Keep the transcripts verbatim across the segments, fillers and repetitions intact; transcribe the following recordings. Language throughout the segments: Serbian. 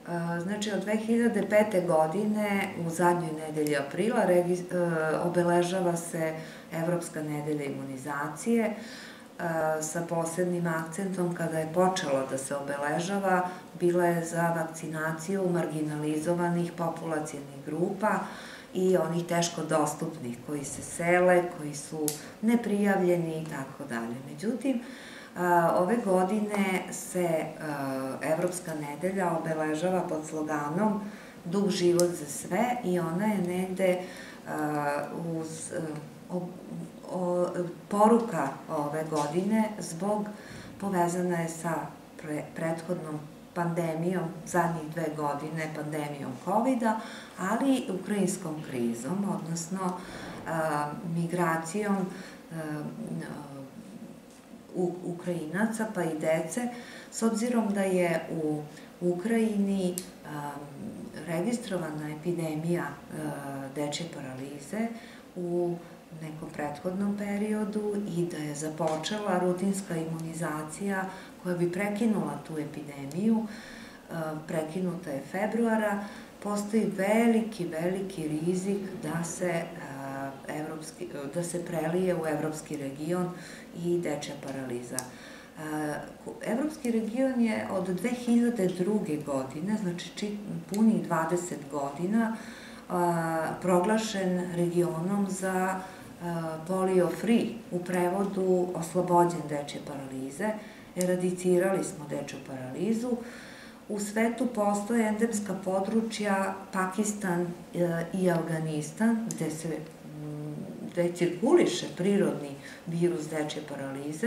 Znači, od dve hiljade pete. godine u zadnjoj nedelji aprila obeležava se Evropska nedelja imunizacije sa posebnim akcentom kada je počelo da se obeležava, bila je za vakcinaciju marginalizovanih populacijenih grupa i onih teško dostupnih koji se sele, koji su neprijavljeni i tako dalje. Međutim, ove godine se Evropska nedelja obeležava pod sloganom Dug život za sve i ona je negde uz poruka ove godine zbog povezana je sa prethodnom pandemijom, zadnjih dve godine pandemijom kovida, ali i ukrajinskom krizom, odnosno migracijom Ukrajinaca pa i dece, s obzirom da je u Ukrajini registrovana epidemija dečje paralize u nekom prethodnom periodu i da je započela rutinska imunizacija koja bi prekinula tu epidemiju, prekinuta je februara, postoji veliki, veliki rizik da se da se prelije u evropski region i dečja paraliza. Evropski region je od dve hiljade druge. godine, znači punih dvadeset godina, proglašen regionom za polio free, u prevodu oslobođen dečje paralize. Eradicirali smo dečju paralizu. U svetu postoje endemska područja Pakistan i Afganistan, gde se gde cirkuliše prirodni virus dečje paralize.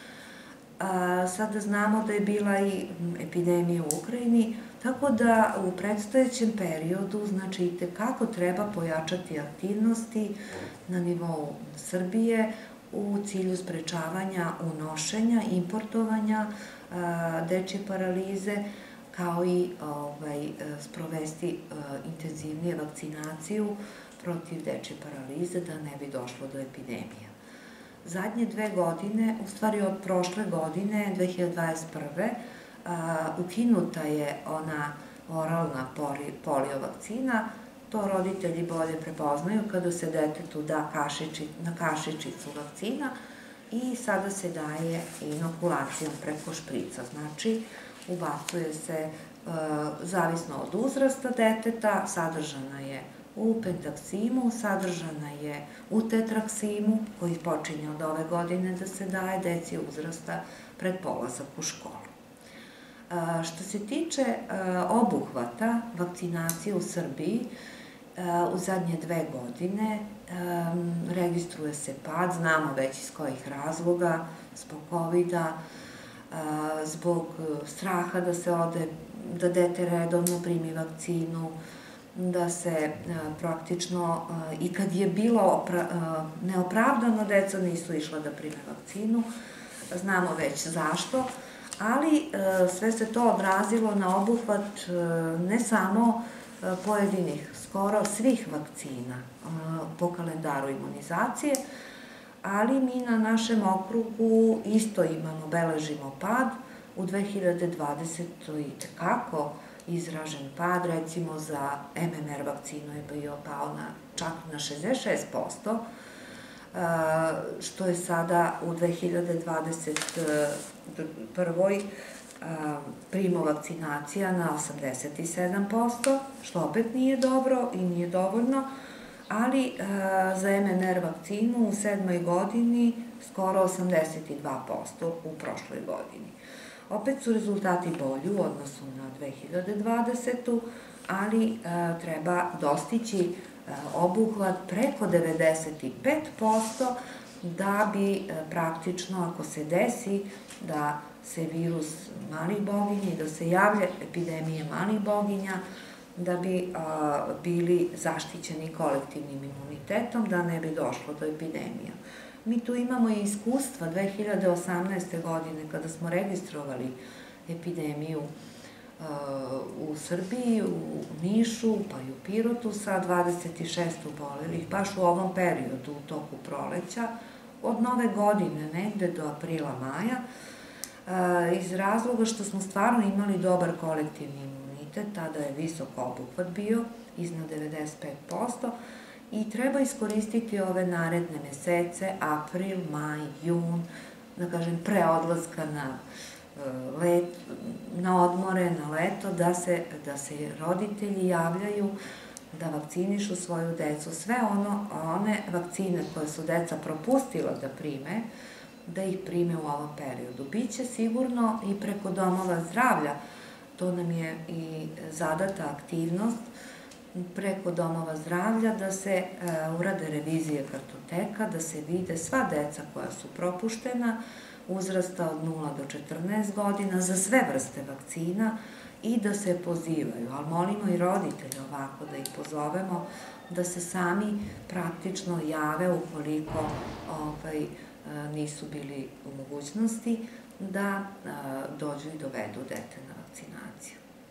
Sada znamo da je bila i epidemija u Ukrajini, tako da u predstojećem periodu, znači, i tekako treba pojačati aktivnosti na nivou Srbije u cilju sprečavanja unošenja, importovanja dečje paralize, kao i sprovesti intenzivnije vakcinaciju protiv dečje paralize, da ne bi došlo do epidemija. Zadnje dve godine, u stvari od prošle godine, dve hiljade dvadeset prve. ukinuta je ona oralna polio vakcina. To roditelji bolje prepoznaju kada se detetu da na kašičicu vakcina i sada se daje inokulacijom preko šprica. Znači, ubacuje se, zavisno od uzrasta deteta, sadržana je u pentaksimu, sadržana je u tetraksimu, koji počinje od ove godine da se daje deci uzrasta pred polazak u školu. Što se tiče obuhvata vakcinacije u Srbiji, u zadnje dve godine registruje se pad, znamo već iz kojih razloga, zbog kovida, zbog straha da se ode, da dete redovno primi vakcinu, da se praktično, i kad je bilo neopravdano, deca nisu išla da prime vakcinu, znamo već zašto, ali sve se to odrazilo na obuhvat ne samo pojedinih, skoro svih vakcina po kalendaru imunizacije, ali mi na našem okrugu isto imamo, beležimo pad. U dve hiljade dvadesetoj. i tekako izražen pad, recimo za em em er vakcinu je bio pao čak na šezdeset šest posto, što je sada u dve hiljade dvadeset prvoj. primo vakcinacija na osamdeset sedam posto, što opet nije dobro i nije dovoljno, ali za em em er vakcinu u sedmoj godini skoro osamdeset dva posto u prošloj godini. Opet su rezultati bolji u odnosu na dve hiljade dvadesetu. ali treba dostići obuhvat preko devedeset pet posto da bi praktično, ako se desi da se virus malih boginja i da se javlja epidemije malih boginja, da bi bili zaštićeni kolektivnim imunitetom, da ne bi došlo do epidemija. Mi tu imamo i iskustva dve hiljade osamnaeste. godine kada smo registrovali epidemiju u Srbiji, u Nišu, pa i u Pirotu sa dvadeset šest obolelih, baš u ovom periodu, u toku proleća, od nove godine, negde do aprila, maja, iz razloga što smo stvarno imali dobar kolektivni imunitet dete, tada je visok obuhvat bio, iznad devedeset pet posto, i treba iskoristiti ove naredne mesece, april, maj, jun, da kažem, pre odlaska na let, na odmore, na leto, da se, da se roditelji javljaju da vakcinišu svoju decu. Sve ono, one vakcine koje su deca propustila da prime, da ih prime u ovom periodu. Biće sigurno i preko domova zdravlja, to nam je i zadata aktivnost, preko domova zdravlja da se urade revizije kartoteka, da se vide sva deca koja su propuštena, uzrasta od nula do četrnaest godina, za sve vrste vakcina i da se pozivaju. Ali molimo i roditelje ovako da ih pozovemo da se sami praktično jave ukoliko nisu bili u mogućnosti da dođu i dovedu dete na